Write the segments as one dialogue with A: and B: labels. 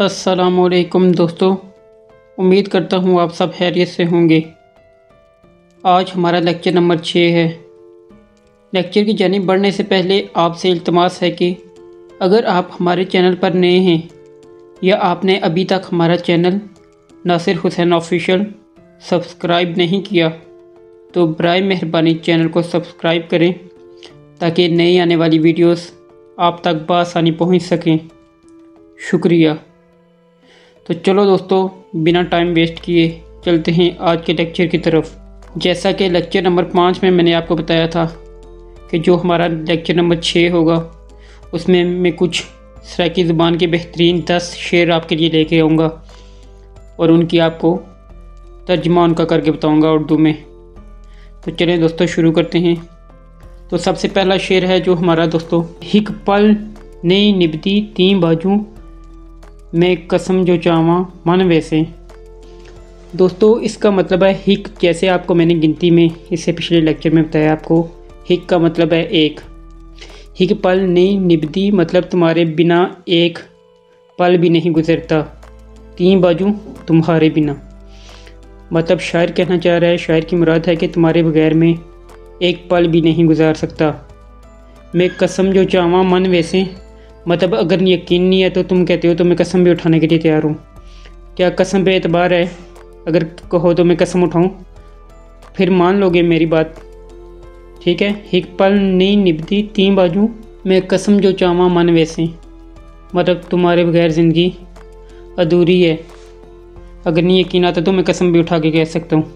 A: अस्सलामुअलैकुम दोस्तों, उम्मीद करता हूँ आप सब खैरियत से होंगे। आज हमारा लेक्चर नंबर 6 है। लेक्चर की जानिब बढ़ने से पहले आपसे इल्तमास है कि अगर आप हमारे चैनल पर नए हैं या आपने अभी तक हमारा channel Nasir Hussain official subscribe नहीं किया तो बराए मेहरबानी चैनल को सब्सक्राइब करें ताकि नई आने वाली वीडियोस आप तक बआसानी पहुँच सकें। शुक्रिया। तो चलो दोस्तों, बिना टाइम वेस्ट किए चलते हैं आज के लेक्चर की तरफ। जैसा कि लेक्चर नंबर 5 में मैंने आपको बताया था कि जो हमारा लेक्चर नंबर 6 होगा उसमें मैं कुछ सराइकी ज़ुबान के बेहतरीन 10 शेर आपके लिए लेके आऊँगा और उनकी आपको तर्जुमा उनका करके बताऊँगा उर्दू में। तो चलें दोस्तों, शुरू करते हैं। तो सबसे पहला शेर है जो हमारा दोस्तों, हिक पल नहीं निभती तीन बाजू मैं कसम जो चावा मन वैसे। दोस्तों इसका मतलब है हिक, जैसे आपको मैंने गिनती में इससे पिछले लेक्चर में बताया आपको, हिक का मतलब है एक। हिक पल नहीं निभती मतलब तुम्हारे बिना एक पल भी नहीं गुजरता, तीन बाजू तुम्हारे बिना। मतलब शायर कहना चाह रहा है, शायर की मुराद है कि तुम्हारे बगैर में एक पल भी नहीं गुजार सकता। मैं कसम जो चावा मन वैसे, मतलब अगर यकीन नहीं है तो तुम कहते हो तो मैं कसम भी उठाने के लिए तैयार हूँ। क्या कसम पे एतबार है? अगर कहो तो मैं कसम उठाऊँ, फिर मान लोगे मेरी बात, ठीक है। हिक पल नहीं निभती तीन बाजू मैं कसम जो चावा मन वैसे, मतलब तुम्हारे बगैर ज़िंदगी अधूरी है। अगर नहीं यकीन आता तो मैं कसम भी उठा के कह सकता हूँ।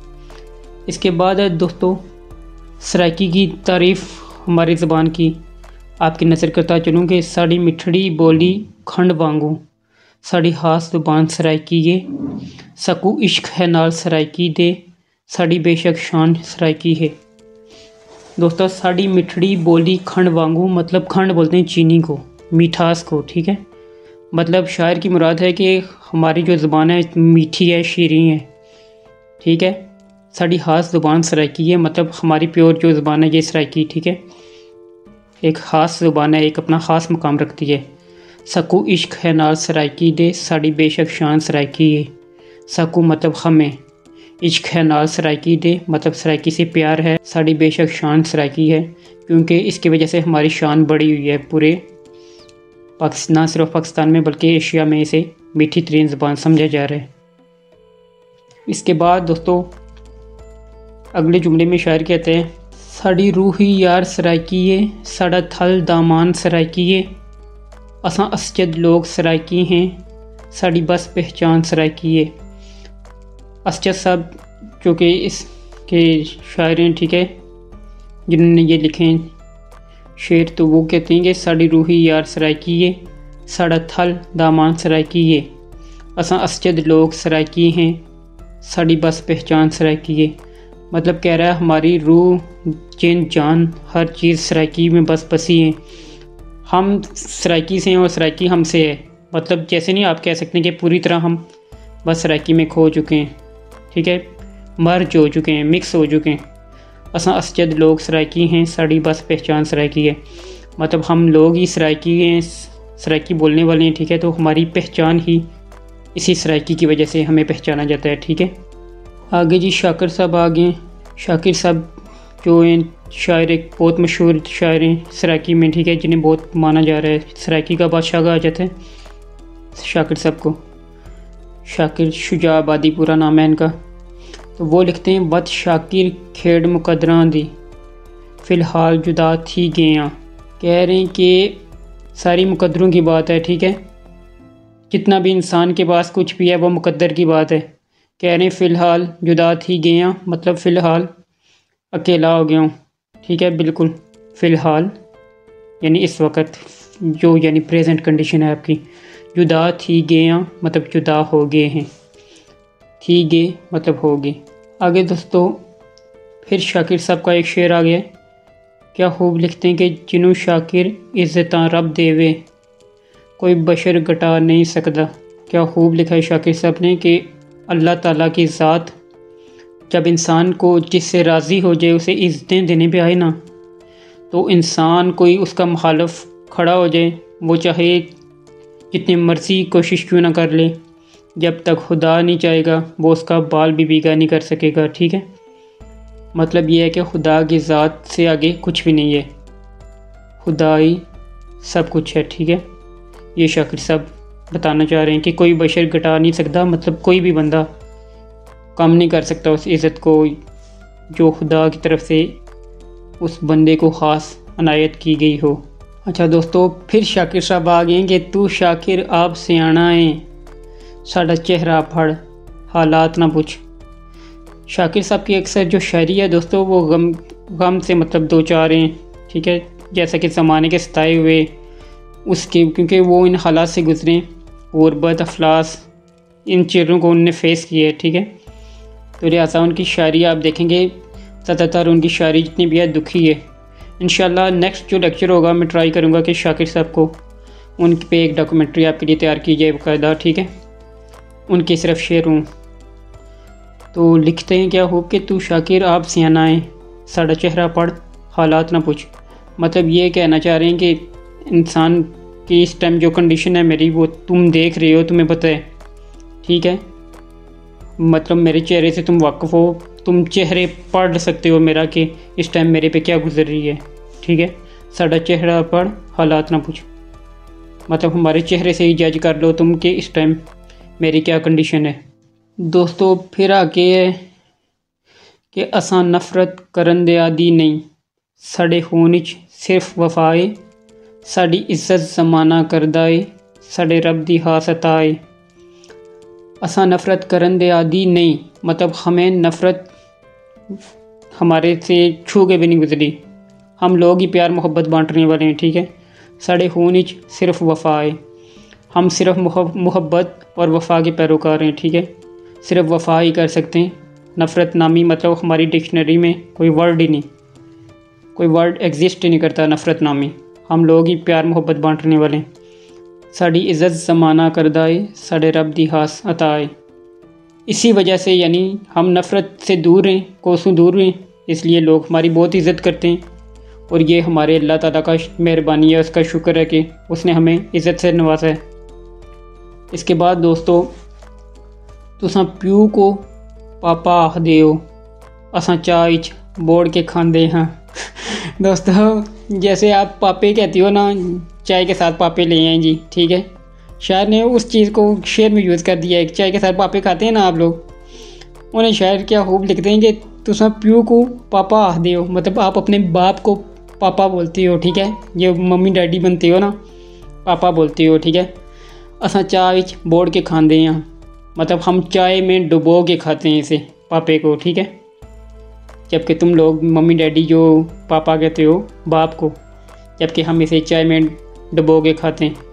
A: इसके बाद है दोस्तों, सराइकी की तारीफ़ हमारी ज़बान की आपकी नज़र करता चलूँ कि साड़ी मिठड़ी बोली खंड वांगू, साड़ी हास ज़ुबान सराइकी ये, सकू इश्क है नाल सराइकी दे, साड़ी बेशक शान सराइकी है। दोस्तों साड़ी मिठड़ी बोली खंड वांगू, मतलब खंड बोलते हैं चीनी को, मिठास को, ठीक है। मतलब शायर की मुराद है कि हमारी जो ज़ुबान है मीठी है, शीरीं है, ठीक है। साड़ी हास ज़ुबान सराइकी है, मतलब हमारी प्योर जो ज़ुबान है ये सराइकी, ठीक है, एक ख़ास ज़ुबान है, एक अपना ख़ास मकाम रखती है। सकू इश्क है नाल सराइकी दे, साड़ी बेशक शान सराइकी है। सकू मतलब हमें, इश्क है नाल सराइकी दे मतलब सराइकी से प्यार है, साड़ी बेशक शान सराइकी है क्योंकि इसकी वजह से हमारी शान बढ़ी हुई है पूरे पाकिस्तान, ना सिर्फ पाकिस्तान में बल्कि एशिया में इसे मीठी तरीन ज़ुबान समझा जा रहा है। इसके बाद दोस्तों अगले जुमले में शायर कहते हैं, साड़ी रूही यार सराइकीए, साड़ा थल दामान सराइकीए, असां असजद लोग सराइकी हैं, साड़ी बस पहचान सराइकीए। असजद साहब जो कि इसके शायर हैं, ठीक है, जिन्होंने ये लिखे हैं शेर, तो वो कहते हैं कि साड़ी रूही यार सराइकीए, साड़ा थल दामान सराइकीए, असां असजद लोग सराइकी हैं, साड़ी बस पहचान सराइकीए। मतलब कह रहा है हमारी रूह जिन जान हर चीज़ सराइकी में बस बसी है, हम सराइकी से हैं और सराइकी हमसे है। मतलब जैसे नहीं आप कह सकते हैं कि पूरी तरह हम बस सराइकी में खो चुके हैं, ठीक है, मर्ज हो चुके हैं, मिक्स हो चुके हैं। असां असजद लोग सराइकी हैं, साड़ी बस पहचान सराइकी है, मतलब हम लोग ही सराइकी हैं, सराइकी बोलने वाले हैं, ठीक है। तो हमारी पहचान ही इसी सराइकी की वजह से हमें पहचाना जाता है, ठीक है। आगे जी शाकिर साहब आ गए। शाकिर साहब जो हैं शायर, एक बहुत मशहूर शायर हैं सराइकी में, ठीक है, जिन्हें बहुत माना जा रहा है, सराइकी का बादशाह कहा जाता है शाकिर साहब को। शाकिर शुजा आबादी पूरा नाम है इनका। तो वो लिखते हैं, बद शाकिर खेड़ मुकदरां दी फ़िलहाल जुदा थी गया। कह रहे हैं कि सारी मुकद्दरों की बात है, ठीक है, जितना भी इंसान के पास कुछ भी है वो मुकद्दर की बात है। कह रहे हैं फ़िलहाल जुदा थी गया, मतलब फ़िलहाल अकेला हो गया हूँ, ठीक है, बिल्कुल फ़िलहाल यानी इस वक्त, जो यानी प्रेजेंट कंडीशन है आपकी। जुदा थी गया मतलब जुदा हो गए हैं, थी गए मतलब हो गए। आगे दोस्तों फिर शाकिर साहब का एक शेर आ गया, क्या खूब लिखते हैं कि जिन्हों शाकिर इज़्ज़तां रब देवे, कोई बशर घटा नहीं सकता। क्या खूब लिखा है शाकिर साहब ने कि अल्लाह ताला की ज़ात जब इंसान को जिससे राज़ी हो जाए उसे इज़्ज़तें देने पे आए ना, तो इंसान कोई उसका मुखालफ खड़ा हो जाए, वो चाहे जितनी मर्ज़ी कोशिश क्यों ना कर ले, जब तक खुदा नहीं चाहेगा वो उसका बाल भी भीगा नहीं कर सकेगा। ठीक है, मतलब ये है कि खुदा की ज़ात से आगे कुछ भी नहीं है, खुदा ही सब कुछ है। ठीक है, ये शाकिर साहब बताना चाह रहे हैं कि कोई बशर घटा नहीं सकता, मतलब कोई भी बंदा कम नहीं कर सकता उस इज़्ज़त को जो खुदा की तरफ से उस बंदे को ख़ास अनायत की गई हो। अच्छा दोस्तों, फिर शाकिर साहब आ गए कि तू शाकिर आप सियाना है, साड़ा चेहरा फड़ हालात ना पूछ। शाकिर साहब की अक्सर जो शायरी है दोस्तों वो गम से मतलब दो चार हैं। ठीक है, जैसा कि ज़माने के सताए हुए उसके, क्योंकि वो इन हालात से गुजरे, गुरबत अफलास इन चीज़ों को उनने फेस किया है। ठीक है, तो लिहाजा उनकी शायरी आप देखेंगे ज़्यादातर उनकी शायरी जितनी भी है दुखी है। इंशाल्लाह नेक्स्ट जो लेक्चर होगा मैं ट्राई करूँगा कि शाकिर साहब को उन पे एक डॉक्यूमेंट्री आपके लिए तैयार की जाए बाकायदा। ठीक है, उनकी सिर्फ शेर हूँ। तो लिखते हैं क्या हो कि तू शाकिर आप सियाना है, साड़ा चेहरा पढ़ हालात ना पूछ। मतलब ये कहना चाह रहे हैं कि इंसान की इस टाइम जो कंडीशन है मेरी वो तुम देख रहे हो, तुम्हें पता है। ठीक है, मतलब मेरे चेहरे से तुम वाकिफ़ हो, तुम चेहरे पढ़ सकते हो मेरा कि इस टाइम मेरे पे क्या गुजर रही है। ठीक है, साड़ा चेहरा पढ़ हालात ना पूछ, मतलब हमारे चेहरे से ही जज कर लो तुम कि इस टाइम मेरी क्या कंडीशन है। दोस्तों फिर आके है कि असां नफरत करन दे आदी नहीं, साढ़े खून च सिर्फ वफाए, साड़ी इज्जत जमाना करदा है, साढ़े रब दी हास अता है। असां नफरत करन दे आदी नहीं, मतलब हमें नफ़रत हमारे से छू के भी नहीं गुजरी, हम लोग ही प्यार मोहब्बत बांटने वाले हैं। ठीक है, साढ़े खून च सिर्फ वफा है, हम सिर्फ मोहब्बत और वफा के पैरोकार हैं। ठीक है, सिर्फ वफा ही कर सकते हैं। नफ़रत नामी मतलब हमारी डिक्शनरी में कोई वर्ड ही नहीं, कोई वर्ड एग्जिस्ट ही नहीं करता नफ़रत नामी, हम लोग ही प्यार मोहब्बत बांटने वाले हैं। साड़ी इज़्ज़त ज़माना करदा है, साढ़े रब दी हास अता है। इसी वजह से यानी हम नफ़रत से दूर हैं, कोसों दूर हैं, इसलिए लोग हमारी बहुत इज़्ज़त करते हैं। और ये हमारे अल्लाह ताला का मेहरबानी है, उसका शुक्र है कि उसने हमें इज़्ज़त से नवाजा है। इसके बाद दोस्तों, तुसां प्यू को पापा आखदे हो, असां चाय च बोड़ के खांदे हाँ। दोस्तों जैसे आप पापे कहती हो ना, चाय के साथ पापे ले आए जी। ठीक है, शायर ने उस चीज़ को शेर में यूज़ कर दिया है। चाय के साथ पापे खाते हैं ना आप लोग, उन्हें शायर क्या खूब लिखते हैं कि तुसां प्यू को पापा आखदे हो, मतलब आप अपने बाप को पापा बोलते हो। ठीक है, ये मम्मी डैडी बनते हो ना, पापा बोलते हो। ठीक है, असां चाय च बोड़ के खांदे हैं, मतलब हम चाय में डुबो के खाते हैं इसे पापे को। ठीक है, जबकि तुम लोग मम्मी डैडी जो पापा कहते हो बाप को, जबकि हम इसे चाय में डुबो के खाते हैं।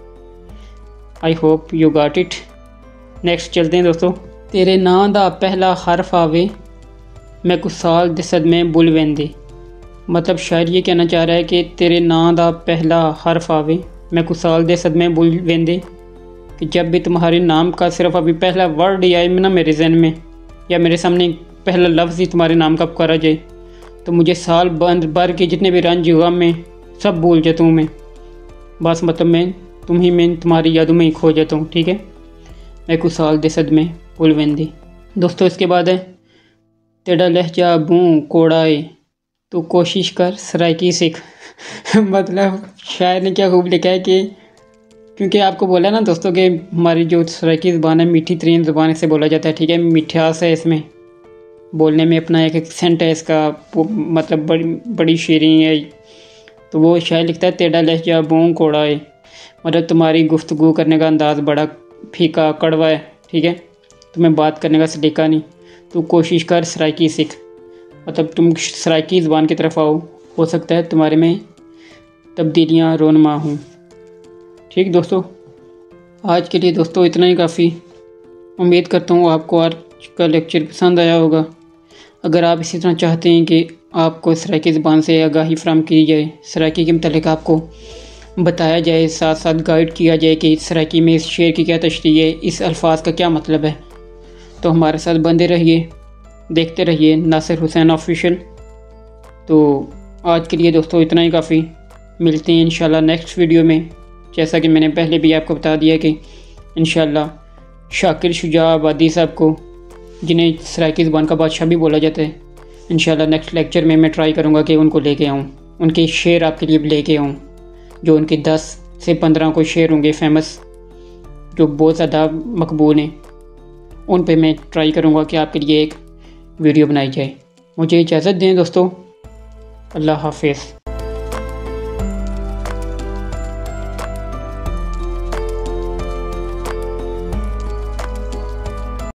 A: I hope you got it. Next चलते हैं दोस्तों। तेरे नां दा पहला हरफ आवे, मैं कुछ साल दे सदमे बुल वेंदे। मतलब शायर ये कहना चाह रहा है कि तेरे नां दा पहला हरफ आवे, मैं कुछ साल दे सदमे बुल वेंदे, कि जब भी तुम्हारे नाम का सिर्फ अभी पहला वर्ड ही आए ना मेरे जहन में, या मेरे सामने पहला लफ्ज़ ही तुम्हारे नाम का पुकारा जाए, तो मुझे साल भर के जितने भी रंज गम में सब भूल जाता हूँ मैं। बस मतलब मैं तुम्हारी यादों में ही खो जाता हूँ। ठीक है, मैं कुछ साल दे सदमे भूल वेंदी। दोस्तों इसके बाद है तेरा लहजा बूँ कोड़ा है, तो कोशिश कर सराइकी सीख। मतलब शायर ने क्या खूब लिखा है कि, क्योंकि आपको बोला ना दोस्तों कि हमारी जो सराइकी ज़ुबान है मीठी तरीन ज़ुबान से बोला जाता है। ठीक है, मिठास है इसमें, बोलने में अपना एक एक्सेंट है इसका, मतलब बड़ी शीरीं है। तो वो शायर लिखता है तेरा लहजा बूँ कोड़ा है, मतलब तुम्हारी गुफ्तगू करने का अंदाज़ बड़ा फीका कड़वा है। ठीक है, तुम्हें बात करने का सलीका नहीं, तू कोशिश कर सराइकी सीख, मतलब तुम सराइकी ज़ुबान की तरफ आओ, हो सकता है तुम्हारे में तब्दीलियाँ रोनमा हों। ठीक दोस्तों, आज के लिए दोस्तों इतना ही काफ़ी। उम्मीद करता हूँ आपको आज का लेक्चर पसंद आया होगा। अगर आप इसी तरह चाहते हैं कि आपको सराइकी ज़बान से आगाही फराहम की जाए, सराइकी के मतलब आपको बताया जाए, साथ साथ गाइड किया जाए कि सराइकी में इस शेर की क्या तशरीह है, इस अल्फाज का क्या मतलब है, तो हमारे साथ बंदे रहिए, देखते रहिए नासिर हुसैन ऑफिशियल। तो आज के लिए दोस्तों इतना ही काफ़ी। मिलते हैं इंशाल्लाह नेक्स्ट वीडियो में। जैसा कि मैंने पहले भी आपको बता दिया कि इंशाल्लाह शाकिर शुजा आबादी साहब को, जिन्हें सराइकी ज़ुबान का बादशाह भी बोला जाता है, इंशाल्लाह नेक्स्ट लेक्चर में मैं ट्राई करूँगा कि उनको लेके आऊँ, उनके शेर आपके लिए लेके आऊँ, जो उनके 10 से 15 कोई शेर होंगे फेमस, जो बहुत ज़्यादा मकबूल हैं, उन पे मैं ट्राई करूँगा कि आपके लिए एक वीडियो बनाई जाए। मुझे इजाज़त दें दोस्तों, अल्लाह हाफिज़।